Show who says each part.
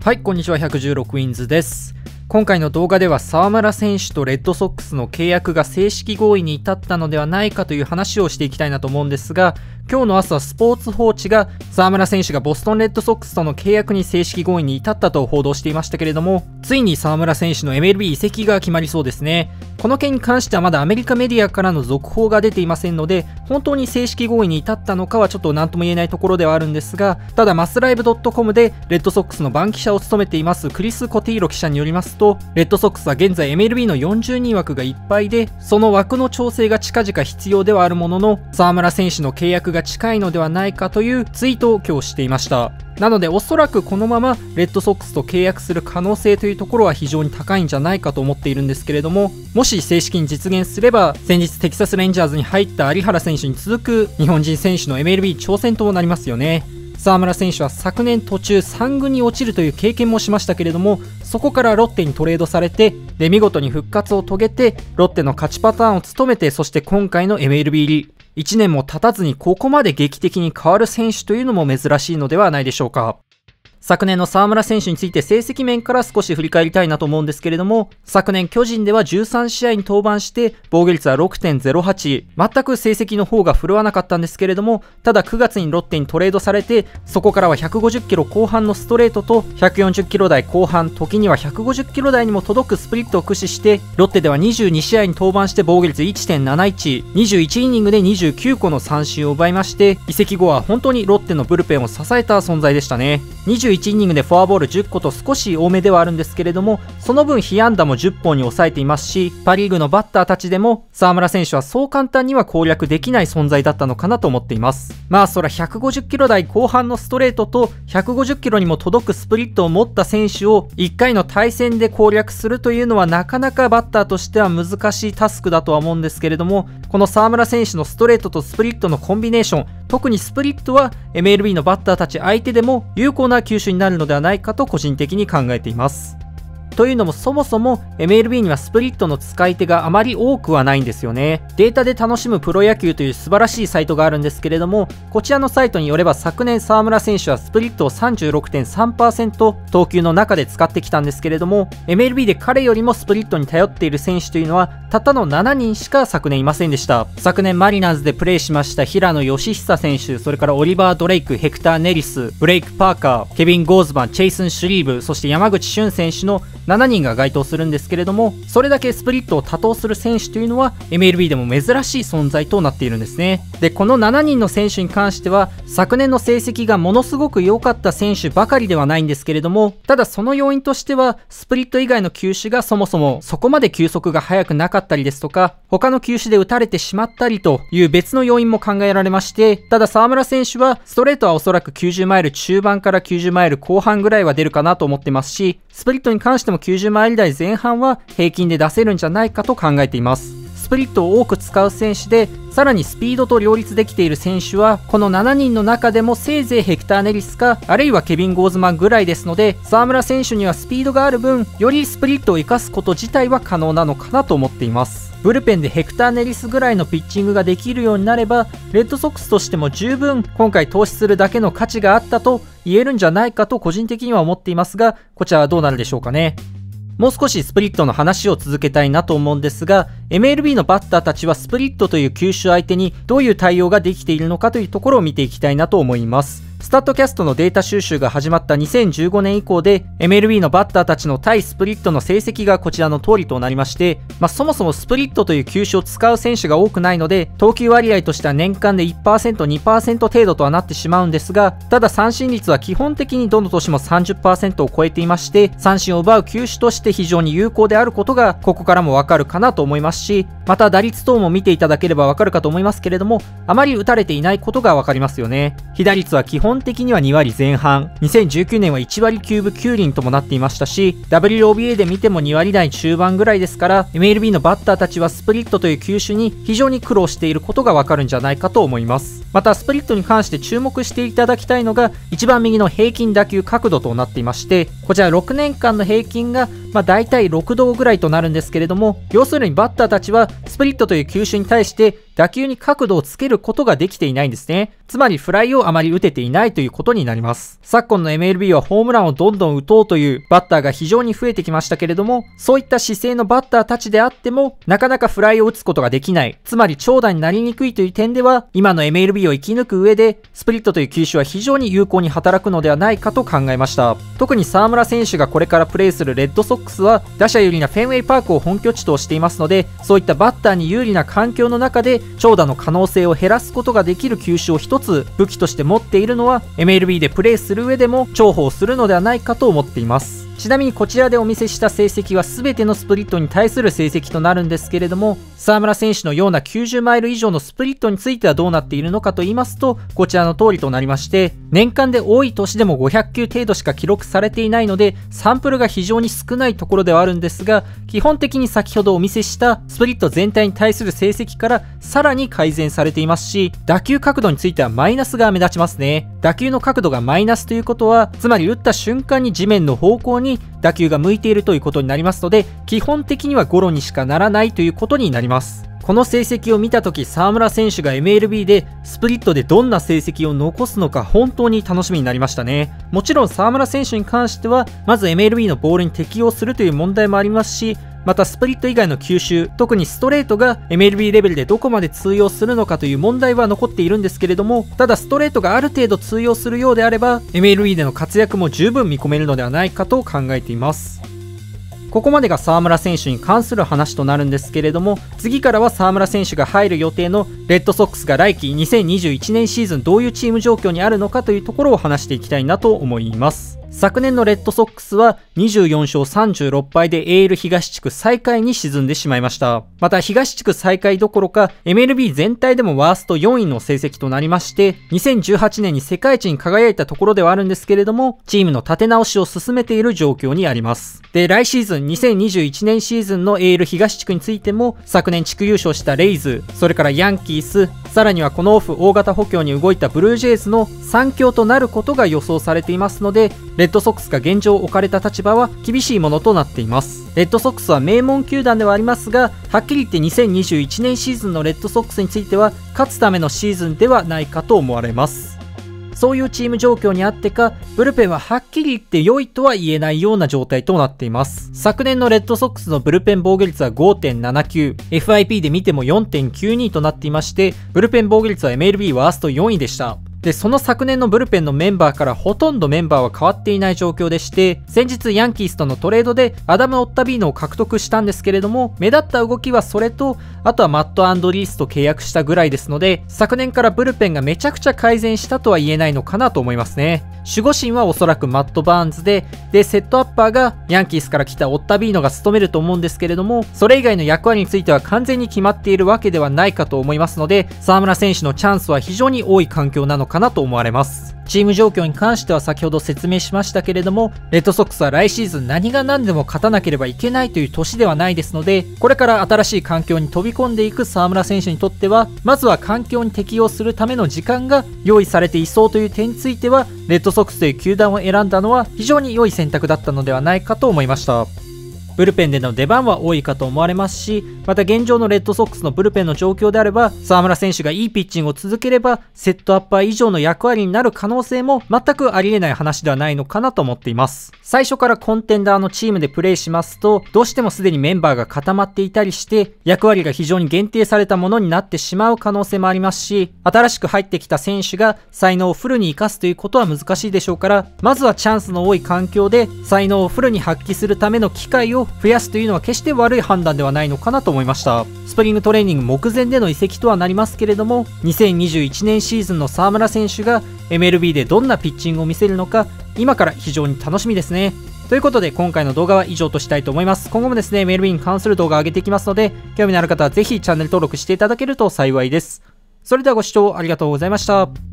Speaker 1: はい、こんにちは。116ウィンズです。今回の動画では沢村選手とレッドソックスの契約が正式合意に至ったのではないかという話をしていきたいなと思うんですが、今日の朝スポーツ報知が沢村選手がボストンレッドソックスとの契約に正式合意に至ったと報道していましたけれども、ついに沢村選手の MLB 移籍が決まりそうですね。この件に関してはまだアメリカメディアからの続報が出ていませんので、本当に正式合意に至ったのかはちょっと何とも言えないところではあるんですが、ただマスライブ .com でレッドソックスの番記者を務めていますクリス・コティーロ記者によりますと、レッドソックスは現在 MLB の40人枠がいっぱいで、その枠の調整が近々必要ではあるものの、沢村選手の契約が近いのではないかというツイートを今日していました。なのでおそらくこのままレッドソックスと契約する可能性というところは非常に高いんじゃないかと思っているんですけれども、もし正式に実現すれば先日テキサスレンジャーズに入った有原選手に続く日本人選手の MLB 挑戦となりますよね。沢村選手は昨年途中3軍に落ちるという経験もしましたけれども、そこからロッテにトレードされて、で見事に復活を遂げてロッテの勝ちパターンを務めて、そして今回の MLB 入り、1年も経たずにここまで劇的に変わる選手というのも珍しいのではないでしょうか。昨年の沢村選手について成績面から少し振り返りたいなと思うんですけれども、昨年巨人では13試合に登板して防御率は 6.08、全く成績の方が振るわなかったんですけれども、ただ9月にロッテにトレードされて、そこからは150キロ後半のストレートと140キロ台後半、時には150キロ台にも届くスプリットを駆使して、ロッテでは22試合に登板して防御率 1.71、21イニングで29個の三振を奪いまして、移籍後は本当にロッテのブルペンを支えた存在でしたね。21イニングでフォアボール10個と少し多めではあるんですけれども、その分被安打も10本に抑えていますし、パ・リーグのバッターたちでも沢村選手はそう簡単には攻略できない存在だったのかなと思っています。まあそら150キロ台後半のストレートと150キロにも届くスプリットを持った選手を1回の対戦で攻略するというのはなかなかバッターとしては難しいタスクだとは思うんですけれども、この沢村選手のストレートとスプリットのコンビネーション、特にスプリットは MLB のバッターたち相手でも有効な球種になるのではないかと個人的に考えています。というのもそもそも MLB にはスプリットの使い手があまり多くはないんですよね。データで楽しむプロ野球という素晴らしいサイトがあるんですけれども、こちらのサイトによれば昨年沢村選手はスプリットを 36.3% 投球の中で使ってきたんですけれども、 MLB で彼よりもスプリットに頼っている選手というのはたったの7人しか昨年いませんでした。昨年マリナーズでプレーしました平野佳寿選手、それからオリバー・ドレイク、ヘクター・ネリス、ブレイク・パーカー、ケビン・ゴーズマン、チェイスン・シュリーブ、そして山口俊選手の7人が該当するんですけれども、それだけスプリットを多投する選手というのは MLB でも珍しい存在となっているんですね。で、この7人の選手に関しては昨年の成績がものすごく良かった選手ばかりではないんですけれども、ただその要因としてはスプリット以外の球種がそもそもそこまで球速が速くなかったりですとか、他の球種で打たれてしまったりという別の要因も考えられまして、ただ沢村選手はストレートはおそらく90マイル中盤から90マイル後半ぐらいは出るかなと思ってますし、スプリットに関しても90マイル台前半は平均で出せるんじゃないかと考えています。スプリットを多く使う選手で、さらにスピードと両立できている選手はこの7人の中でもせいぜいヘクター・ネリスか、あるいはケビン・ゴーズマンぐらいですので、沢村選手にはスピードがある分よりスプリットを生かすこと自体は可能なのかなと思っています。ブルペンでヘクター・ネリスぐらいのピッチングができるようになれば、レッドソックスとしても十分今回投資するだけの価値があったと言えるんじゃないかと個人的には思っていますが、こちらはどうなるでしょうかね。もう少しスプリットの話を続けたいなと思うんですが、 MLB のバッターたちはスプリットという球種相手にどういう対応ができているのかというところを見ていきたいなと思います。スタッドキャストのデータ収集が始まった2015年以降で MLB のバッターたちの対スプリットの成績がこちらの通りとなりまして、そもそもスプリットという球種を使う選手が多くないので、投球割合としては年間で 1%、2% 程度とはなってしまうんですが、ただ三振率は基本的にどの年も 30% を超えていまして、三振を奪う球種として非常に有効であることがここからもわかるかなと思いますし、また打率等も見ていただければわかるかと思いますけれども、あまり打たれていないことがわかりますよね。被打率は基本的には2割前半、2019年は1割9分9厘ともなっていましたし、 WOBA で見ても2割台中盤ぐらいですから、 MLB のバッターたちはスプリットという球種に非常に苦労していることがわかるんじゃないかと思います。またスプリットに関して注目していただきたいのが一番右の平均打球角度となっていまして、こちら6年間の平均が大体6度ぐらいとなるんですけれども、要するにバッターたちはスプリットという球種に対して打球に角度をつけることができていないんですね。つまりフライをあまり打てていないということになります。昨今の MLB はホームランをどんどん打とうというバッターが非常に増えてきましたけれども、そういった姿勢のバッターたちであっても、なかなかフライを打つことができない。つまり長打になりにくいという点では、今の MLB を生き抜く上で、スプリットという球種は非常に有効に働くのではないかと考えました。特に沢村選手がこれからプレーするレッドソックスは、打者有利なフェンウェイパークを本拠地としていますので、そういったバッターに有利な環境の中で長打の可能性を減らすことができる球種を一つ武器として持っているのは MLB でプレーする上でも重宝するのではないかと思っています。ちなみにこちらでお見せした成績は全てのスプリットに対する成績となるんですけれども、沢村選手のような90マイル以上のスプリットについてはどうなっているのかと言いますと、こちらの通りとなりまして、年間で多い年でも500球程度しか記録されていないので、サンプルが非常に少ないところではあるんですが、基本的に先ほどお見せしたスプリット全体に対する成績からさらに改善されていますし、打球角度についてはマイナスが目立ちますね。打球の角度がマイナスということは、つまり打った瞬間に地面の方向に打球が向いているということになりますので、基本的にはゴロにしかならないということになります。この成績を見たとき、沢村選手が MLB でスプリットでどんな成績を残すのか本当に楽しみになりましたね。もちろん沢村選手に関しては、まず MLB のボールに適応するという問題もありますし、またスプリット以外の球種、特にストレートが MLB レベルでどこまで通用するのかという問題は残っているんですけれども、ただストレートがある程度通用するようであれば MLB での活躍も十分見込めるのではないかと考えています。ここまでが沢村選手に関する話となるんですけれども、次からは沢村選手が入る予定のレッドソックスが来季2021年シーズンどういうチーム状況にあるのかというところを話していきたいなと思います。昨年のレッドソックスは24勝36敗で AL 東地区最下位に沈んでしまいました。また東地区最下位どころか MLB 全体でもワースト4位の成績となりまして、2018年に世界一に輝いたところではあるんですけれども、チームの立て直しを進めている状況にあります。で、来シーズン2021年シーズンの AL 東地区についても、昨年地区優勝したレイズ、それからヤンキース、さらにはこのオフ大型補強に動いたブルージェイズの3強となることが予想されていますので、レッドソックスが現状置かれた立場は厳しいものとなっています。レッドソックスは名門球団ではありますが、はっきり言って2021年シーズンのレッドソックスについては勝つためのシーズンではないかと思われます。そういうチーム状況にあってか、ブルペンははっきり言って良いとは言えないような状態となっています。昨年のレッドソックスのブルペン防御率は 5.79、FIP で見ても 4.92 となっていまして、ブルペン防御率は MLB ワースト4位でした。で、その昨年のブルペンのメンバーからほとんどメンバーは変わっていない状況でして、先日ヤンキースとのトレードでアダム・オッタビーノを獲得したんですけれども、目立った動きはそれと、あとはマット・アンドリースと契約したぐらいですので、昨年からブルペンがめちゃくちゃ改善したとは言えないのかなと思いますね。守護神はおそらくマット・バーンズで、セットアッパーがヤンキースから来たオッタビーノが務めると思うんですけれども、それ以外の役割については完全に決まっているわけではないかと思いますので、沢村選手のチャンスは非常に多い環境なのかなと思われます。チーム状況に関しては先ほど説明しましたけれども、レッドソックスは来シーズン何が何でも勝たなければいけないという年ではないですので、これから新しい環境に飛び込んでいく沢村選手にとっては、まずは環境に適応するための時間が用意されていそうという点については、レッドソックスという球団を選んだのは非常に良い選択だったのではないかと思いました。ブルペンでの出番は多いかと思われますし、また現状のレッドソックスのブルペンの状況であれば、沢村選手がいいピッチングを続ければ、セットアッパー以上の役割になる可能性も全くありえない話ではないのかなと思っています。最初からコンテンダーのチームでプレーしますと、どうしてもすでにメンバーが固まっていたりして、役割が非常に限定されたものになってしまう可能性もありますし、新しく入ってきた選手が才能をフルに活かすということは難しいでしょうから、まずはチャンスの多い環境で才能をフルに発揮するための機会を増やすというのは決して悪い判断ではないのかなと思いました。スプリングトレーニング目前での移籍とはなりますけれども、2021年シーズンの沢村選手が MLB でどんなピッチングを見せるのか、今から非常に楽しみですね。ということで今回の動画は以上としたいと思います。今後もですね、MLB に関する動画を上げていきますので、興味のある方はぜひチャンネル登録していただけると幸いです。それではご視聴ありがとうございました。